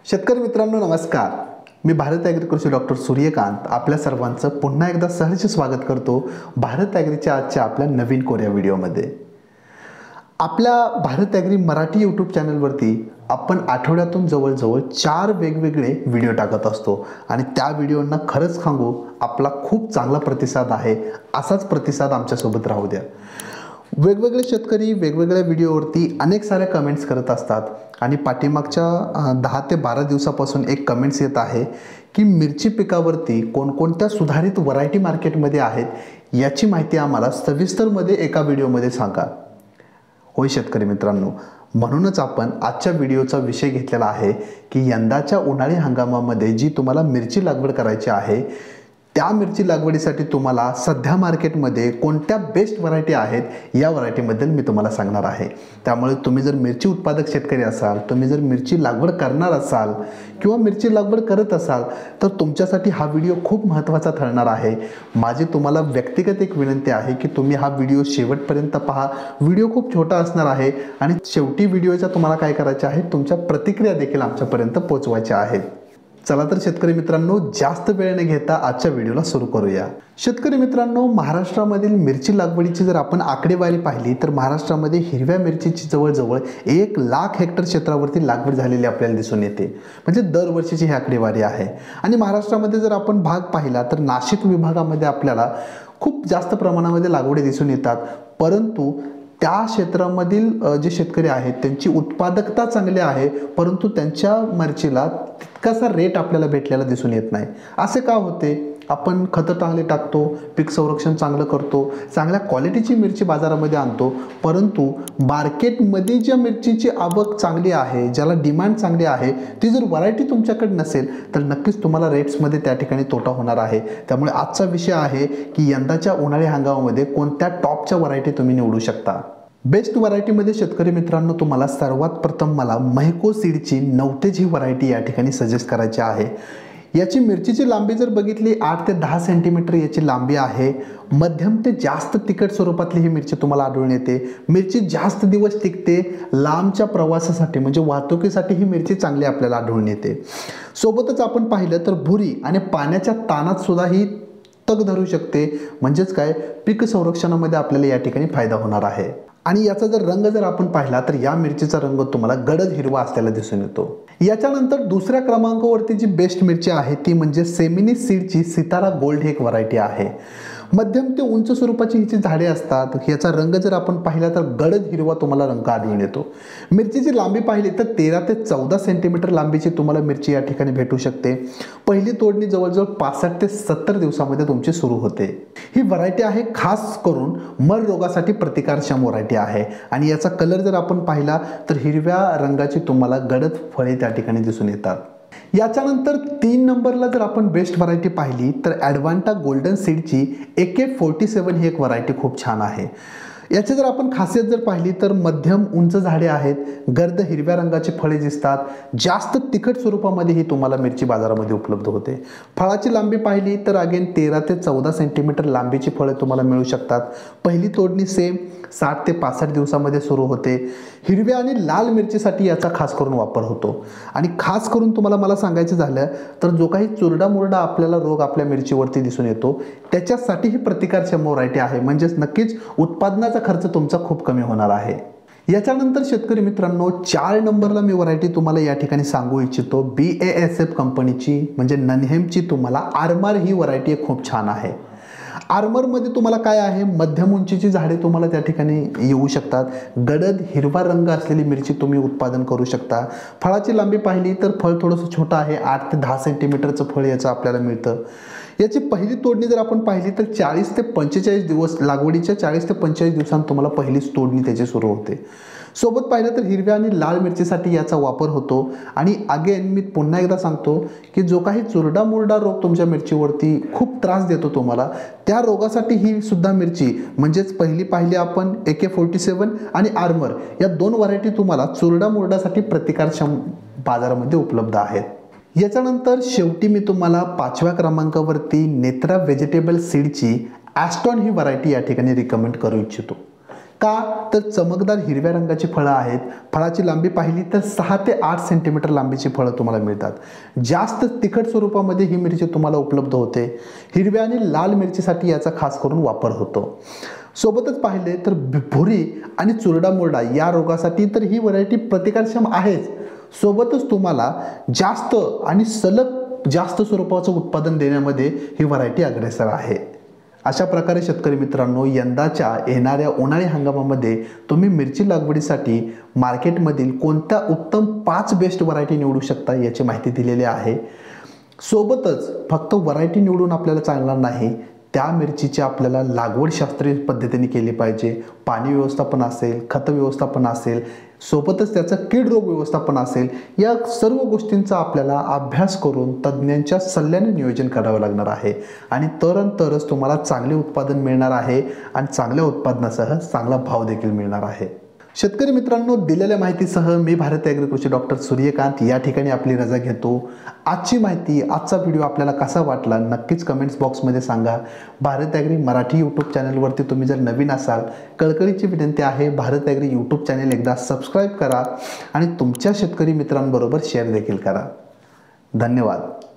शेतकरी मित्रांनो नमस्कार. मी भारत ॲग्री डॉक्टर सूर्यकांत आपल्या सर्वांचं पुन्हा एकदा सहर्ष स्वागत करतो भारत ॲग्रीच्या आजच्या आपल्या नवीन कोऱ्या व्हिडिओमध्ये. आपल्या भारत ॲग्री मराठी यूट्यूब चॅनलवरती आपण आठवड्यातून जवळजवळ 4 वेगवेगळे व्हिडिओ टाकत असतो आणि त्या व्हिडिओंना खरंच सांगू आपला खूप चांगला प्रतिसाद आहे. असाच प्रतिसाद आमच्यासोबत राहू द्या. वेगवेगळे शेतकरी वेगवेगळ्या व्हिडिओवरती अनेक साऱ्या कमेंट्स करत असतात आणि पाठीमागच्या 10 ते 12 दिवसापासून एक कमेंट्स येत आहे की मिरची पिकावरती कोणकोणत्या सुधारित व्हरायटी मार्केटमध्ये आहेत याची माहिती आम्हाला सविस्तरमध्ये एका व्हिडिओमध्ये सांगा. होय शेतकरी मित्रांनो, म्हणूनच आपण आजच्या व्हिडिओचा विषय घेतलेला आहे की यंदाच्या उन्हाळी हंगामामध्ये जी तुम्हाला मिरची लागवड करायची आहे त्या मिरची लागवडीसाठी तुम्हाला सध्या मार्केटमध्ये कोणत्या बेस्ट व्हरायटी आहेत या व्हरायटीबद्दल मी तुम्हाला सांगणार आहे. त्यामुळे तुम्ही जर मिरची उत्पादक शेतकरी असाल, तुम्ही जर मिरची लागवड करणार असाल किंवा मिरची लागवड करत असाल तर तुमच्यासाठी हा व्हिडिओ खूप महत्त्वाचा ठरणार आहे. माझी तुम्हाला व्यक्तिगत एक विनंती आहे की तुम्ही हा व्हिडिओ शेवटपर्यंत पहा. व्हिडिओ खूप छोटा असणार आहे आणि शेवटी व्हिडिओच्या तुम्हाला काय करायचे आहे, तुमच्या प्रतिक्रिया देखील आमच्यापर्यंत पोहोचवायच्या आहेत. चला तर शेतकरी मित्रांनो, जास्त वेळ न घेता आजच्या व्हिडिओला सुरू करूया. शेतकरी मित्रांनो, महाराष्ट्रामधील मिरची लागवडीची जर आपण आकडेवारी पाहिली तर महाराष्ट्रामध्ये हिरव्या मिरचीची जवळजवळ 1 लाख हेक्टर क्षेत्रावरती लागवड झालेली आपल्याला दिसून येते. म्हणजे दरवर्षीची ही आकडेवारी आहे. आणि महाराष्ट्रामध्ये जर आपण भाग पाहिला तर नाशिक विभागामध्ये आपल्याला खूप जास्त प्रमाणामध्ये लागवडी दिसून येतात. परंतु त्या क्षेत्रामधील जे शेतकरी आहेत त्यांची उत्पादकता चांगली आहे, परंतु त्यांच्या मिरचीला तितकासा रेट आपल्याला भेटलेला दिसून येत नाही. असे का होते? आपण खतं चांगले टाकतो, पीक संरक्षण चांगलं करतो, चांगल्या क्वालिटीची मिरची बाजारामध्ये आणतो, परंतु मार्केटमध्ये ज्या मिरचीची आवक चांगली आहे, ज्याला डिमांड चांगली आहे, ती जर व्हरायटी तुमच्याकडे नसेल तर नक्कीच तुम्हाला रेट्समध्ये त्या ठिकाणी तोटा होणार आहे. त्यामुळे आजचा विषय आहे की यंदाच्या उन्हाळी हंगामामध्ये कोणत्या टॉपच्या व्हरायटी तुम्ही निवडू शकता. बेस्ट व्हरायटीमध्ये शेतकरी मित्रांनो तुम्हाला सर्वात प्रथम मला महिको सीडची 9 तेज ही व्हरायटी या ठिकाणी सजेस्ट करायची आहे. याची मिरचीची लांबी जर बघितली 8 ते 10 सेंटीमीटर याची लांबी आहे. मध्यम ते जास्त तिखट स्वरूपातली ही मिरची तुम्हाला आढळून येते. मिरची जास्त दिवस टिकते. लांबच्या प्रवासासाठी म्हणजे वाहतुकीसाठी ही मिरची चांगली आपल्याला आढळून येते. सोबतच आपण पाहिलं तर भुरी आणि पाण्याच्या ताणात सुद्धा ही तग धरू शकते. म्हणजेच काय, पीक संरक्षणामध्ये आपल्याला या ठिकाणी फायदा होणार आहे. आणि याचा जर रंग जर आपण पाहिला तर या मिरचीचा रंग तुम्हाला गडद हिरवा असलेला दिसून येतो. याच्यानंतर दुसऱ्या क्रमांकावरती जी बेस्ट मिरची आहे ती म्हणजे सेमिनी सीडची सितारा गोल्ड ही एक व्हरायटी आहे. मध्यम ते उंच स्वरूपाची हिची झाडे असतात. याचा रंग जर आपण पाहिला तर गडद हिरवा तुम्हाला रंग आढळून येतो. मिरचीची लांबी पाहिली तर 13 ते 14 सेंटीमीटर लांबीची तुम्हाला मिरची या ठिकाणी भेटू शकते. पहिली तोडणी जवळजवळ 65 ते 70 दिवसामध्ये तुमची सुरू होते. ही व्हरायटी आहे खास करून मर रोगासाठी प्रतिकारक्षम व्हरायटी आहे. आणि याचा कलर जर आपण पाहिला तर हिरव्या रंगाची तुम्हाला गडद फळे त्या ठिकाणी दिसून येतात. याच्यानंतर 3 नंबरला जर आपण बेस्ट व्हरायटी पाहिली तर ॲडव्हान्टा गोल्डन सीडची AK47 ही एक व्हरायटी खूप छान आहे. याची जर आपण खासियत जर पाहिली तर मध्यम उंच झाडे आहेत, गर्द हिरव्या रंगाची फळे दिसतात, जास्त तिखट स्वरूपामध्ये ही तुम्हाला मिरची बाजारामध्ये उपलब्ध होते. फळाची लांबी पाहिली तर अगेन 13 ते 14 सेंटीमीटर लांबीची फळे तुम्हाला मिळू शकतात. पहिली तोडणी सेम 60 ते 65 दिवसामध्ये सुरू होते. हिरव्या आणि लाल मिरचीसाठी याचा खास करून वापर होतो. आणि खास करून तुम्हाला मला सांगायचं झालं तर जो काही चुरडा मुरडा आपल्याला रोग आपल्या मिरचीवरती दिसून येतो त्याच्यासाठी ही प्रतिकारक्षम व्हरायटी आहे. म्हणजेच नक्कीच उत्पादनाचा खर्च तुमचा खूप कमी होणार आहे. याच्यानंतर शेतकरी मित्रांनो 4 नंबरला मी व्हरायटी तुम्हाला या ठिकाणी सांगू इच्छितो. BASF कंपनीची म्हणजे ननहेमची तुम्हाला आर्मर ही व्हरायटी खूप छान आहे. आर्मरमध्ये तुम्हाला काय आहे, मध्यम उंचीची झाडे तुम्हाला त्या ठिकाणी येऊ शकतात. गडद हिरवा रंग असलेली मिरची तुम्ही उत्पादन करू शकता. फळाची लांबी पाहिली तर फळ थोडंसं छोटं आहे. 8 ते 10 सेंटीमीटरचं फळ याचं आपल्याला मिळतं. याची पहिली तोडणी जर आपण पाहिली तर 40 ते 45 दिवस, लागवडीच्या 40 ते 45 दिवसांत तुम्हाला पहिलीच तोडणी त्याची सुरू होते. सोबत पाहिलं तर हिरव्या आणि लाल मिरचीसाठी याचा वापर होतो. आणि अगेन मी पुन्हा एकदा सांगतो की जो काही चुरडा मुरडा रोग तुमच्या मिरचीवरती खूप त्रास देतो तुम्हाला, त्या रोगासाठी ही सुद्धा मिरची म्हणजेच पहिली पाहिली आपण AK47 आणि आर्मर या 2 व्हरायटी तुम्हाला चुरडा मुरडासाठी प्रतिकारक्षम बाजारामध्ये उपलब्ध आहेत. याच्यानंतर शेवटी मी तुम्हाला 5व्या क्रमांकावरती नेत्रा व्हेजिटेबल सीडची ॲस्टॉन ही व्हरायटी या ठिकाणी रिकमेंड करू इच्छितो. का तर चमकदार हिरव्या रंगाची फळं आहेत. फळाची लांबी पाहिली तर 6 ते 8 सेंटीमीटर लांबीची फळं तुम्हाला मिळतात. जास्त तिखट स्वरूपामध्ये ही मिरची तुम्हाला उपलब्ध होते. हिरव्या आणि लाल मिरचीसाठी याचा खास करून वापर होतो. सोबतच पाहिले तर भुरी आणि चुरडा मुरडा या रोगासाठी तर ही व्हरायटी प्रतिकारक्षम आहेच. सोबतच तुम्हाला जास्त आणि सलग जास्त स्वरूपाचं उत्पादन देण्यामध्ये ही व्हरायटी अग्रेसर आहे. अशा प्रकारे शेतकरी मित्रांनो, यंदाच्या येणाऱ्या उन्हाळी हंगामामध्ये तुम्ही मिरची लागवडीसाठी मार्केटमधील कोणत्या उत्तम 5 बेस्ट व्हरायटी निवडू शकता याची माहिती दिलेली आहे. सोबतच फक्त व्हरायटी निवडून आपल्याला चालणार नाही, त्या मिरचीची आपल्याला लागवड शास्त्रीय पद्धतीने केली पाहिजे. पाणी व्यवस्थापन असेल, खत व्यवस्थापन असेल, सोबतच त्याचं कीड रोग व्यवस्थापन असेल, या सर्व गोष्टींचा आपल्याला अभ्यास करून तज्ज्ञांच्या सल्ल्याने नियोजन करावं लागणार आहे. आणि तरच तुम्हाला चांगले उत्पादन मिळणार आहे आणि चांगल्या उत्पादनासह चांगला भाव देखील मिळणार आहे. शेतकरी मित्रांनो, दिलेल्या माहितीसह मी भारत ॲग्री कृषी डॉक्टर सूर्यकांत या ठिकाणी आपली रजा घेतो. आजची माहिती, आजचा व्हिडिओ आपल्याला कसा वाटला नक्कीच कमेंट्स बॉक्समध्ये सांगा. भारत ॲग्री मराठी यूट्यूब चॅनलवरती तुम्ही जर नवीन असाल, कळकळीची विनंती आहे, भारत ॲग्री यूट्यूब चॅनल एकदा सबस्क्राईब करा आणि तुमच्या शेतकरी मित्रांबरोबर शेअर देखील करा. धन्यवाद.